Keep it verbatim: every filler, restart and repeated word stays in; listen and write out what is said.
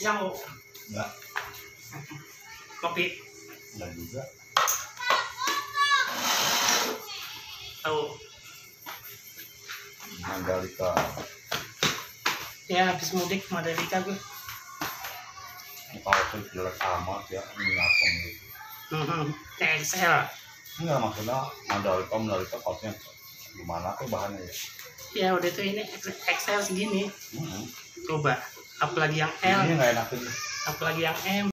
Yang Enggak. kopi. Enggak juga. Tahu. Mandalika. Ya habis mudik Mandalika gue. Kalau tuh jelek amat ya, minyakom gitu. Hmm, Excel. Enggak, maksudnya Mandalika, Mandalika kaosnya gimana tuh bahannya ya? Ya udah tuh ini Excel segini. Hmm. Coba. Apalagi yang L, Ini nggak enak tuh. apalagi yang M.